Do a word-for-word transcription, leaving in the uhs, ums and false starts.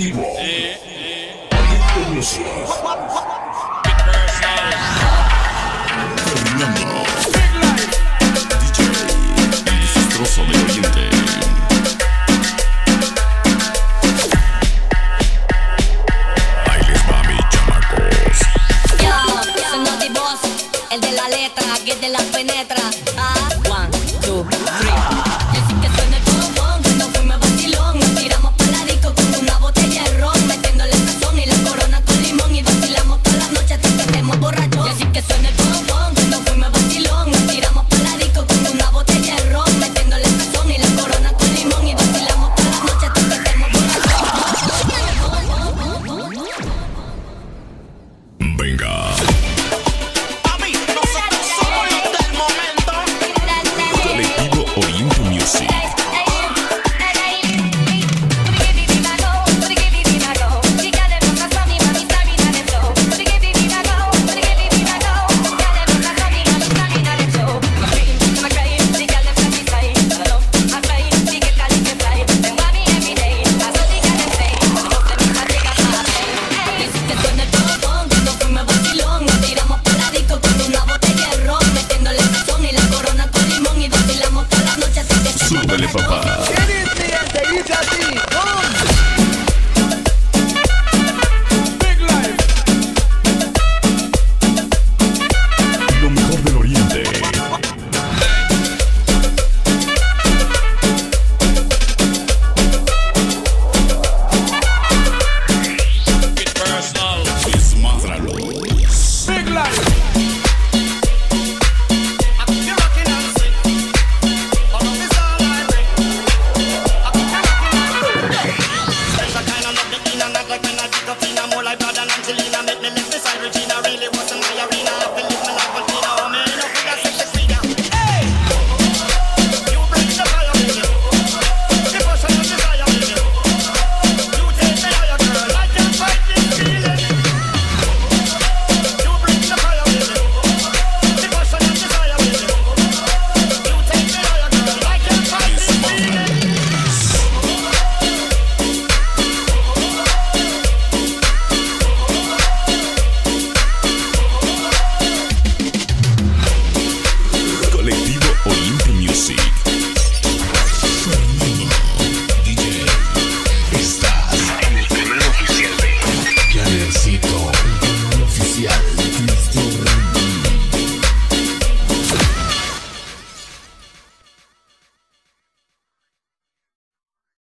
Colectivo Oriente. Fernando D J, el desastroso de Oriente. Ahí les va, mis chamacos. Yo, soy Naughty Boss, el de la letra, que te la penetra. Ah, one, two, three. Y así que suena el bombón, cuando fuimos vacilón. Nos tiramos pa' la disco con una botella de ron, metiéndole sazón y la corona con limón. Y vacilamos toda la noche hasta que estemos borrachos. Y así que suena el bombón, cuando fuimos vacilón. Nos tiramos pa' la disco con una botella de ron, metiéndole sazón y la corona con limón. Y vacilamos toda la noche hasta que estemos borrachos. Venga. Colectivo Oriente Music. Súbele, papá.